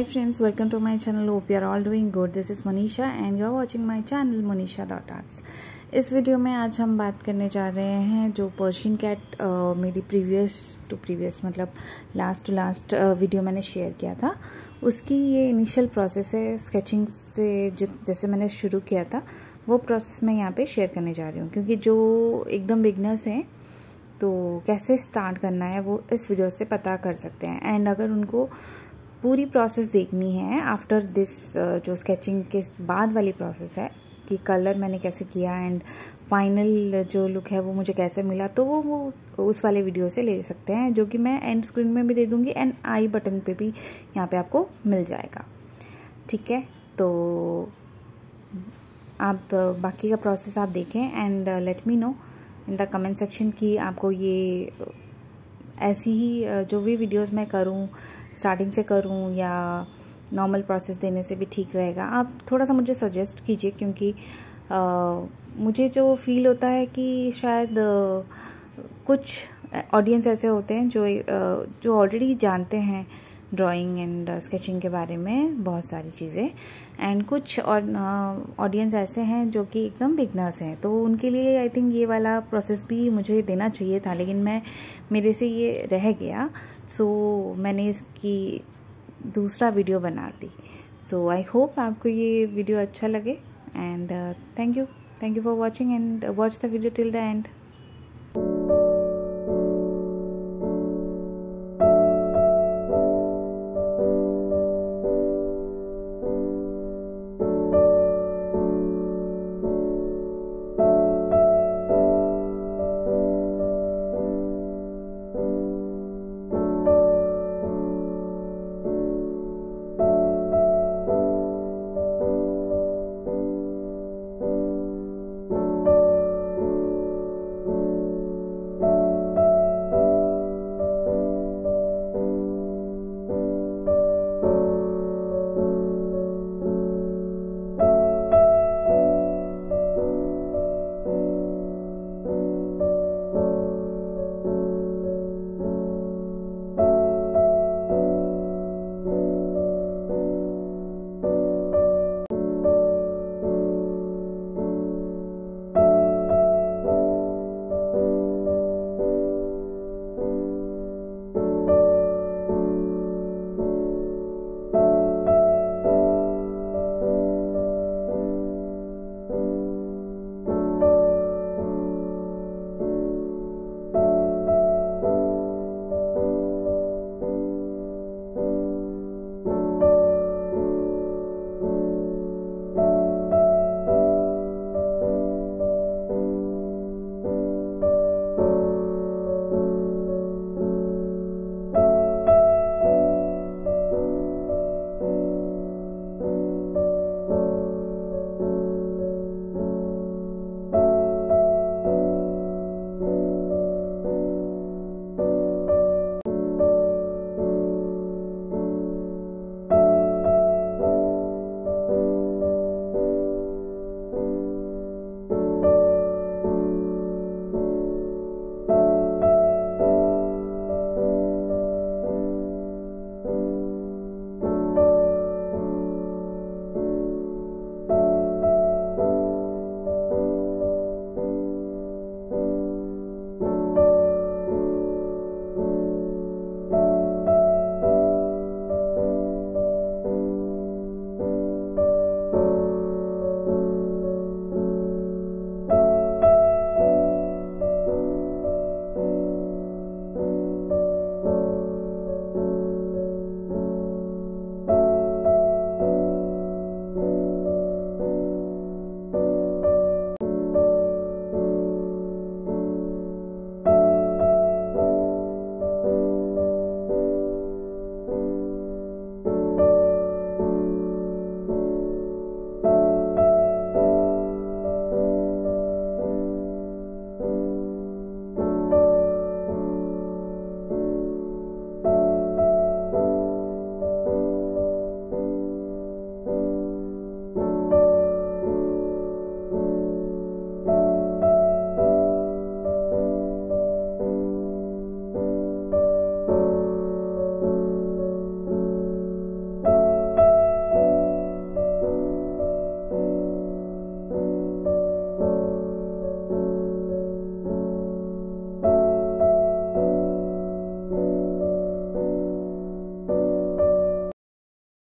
Hi friends, welcome to my channel. Hope you are all doing good. This is Monisha and you are watching my channel monisha.arts. इस video में आज हम बात करने जा रहे हैं जो पर्शियन कैट मेरी प्रीवियस मतलब लास्ट टू लास्ट वीडियो मैंने शेयर किया था, उसकी ये इनिशियल प्रोसेस है। स्केचिंग से जैसे मैंने शुरू किया था वो प्रोसेस मैं यहाँ पे शेयर करने जा रही हूँ, क्योंकि जो एकदम बिगनर्स हैं तो कैसे स्टार्ट करना है वो इस वीडियो से पता कर सकते हैं। एंड अगर उनको पूरी प्रोसेस देखनी है आफ्टर दिस, जो स्केचिंग के बाद वाली प्रोसेस है कि कलर मैंने कैसे किया एंड फाइनल जो लुक है वो मुझे कैसे मिला, तो वो उस वाले वीडियो से ले सकते हैं, जो कि मैं एंड स्क्रीन में भी दे दूँगी एंड आई बटन पे भी यहाँ पे आपको मिल जाएगा। ठीक है, तो आप बाकी का प्रोसेस आप देखें and let me know in the comment section कि आपको ये ऐसी ही जो भी वीडियोस मैं करूं स्टार्टिंग से करूं या नॉर्मल प्रोसेस देने से भी ठीक रहेगा। आप थोड़ा सा मुझे सजेस्ट कीजिए, क्योंकि मुझे जो फील होता है कि शायद कुछ ऑडियंस ऐसे होते हैं जो ऑलरेडी जानते हैं ड्राइंग एंड स्केचिंग के बारे में बहुत सारी चीज़ें, एंड कुछ ऑडियंस ऐसे हैं जो कि एकदम बिगनर्स हैं, तो उनके लिए आई थिंक ये वाला प्रोसेस भी मुझे देना चाहिए था, लेकिन मेरे से ये रह गया, सो मैंने इसकी दूसरा वीडियो बना दी। तो आई होप आपको ये वीडियो अच्छा लगे and thank you for watching and watch the video till the and.